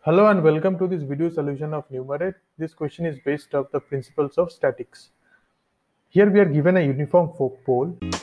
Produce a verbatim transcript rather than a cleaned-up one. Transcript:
Hello and welcome to this video solution of Numerade. This question is based on the principles of statics. Here we are given a uniform pole